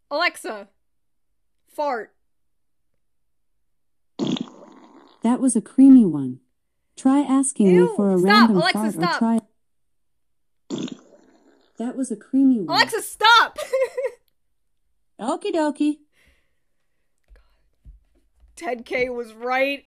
Alexa, fart. That was a creamy one. Try asking Ew, me for a stop, random Alexa, fart or stop. try. That was a creamy one. Alexa, stop! Okie dokie. Ted K was right.